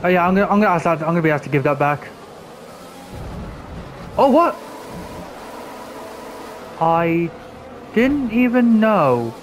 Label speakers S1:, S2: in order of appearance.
S1: Oh yeah, I'm gonna ask that. I'm gonna be asked to give that back. Oh what? I didn't even know.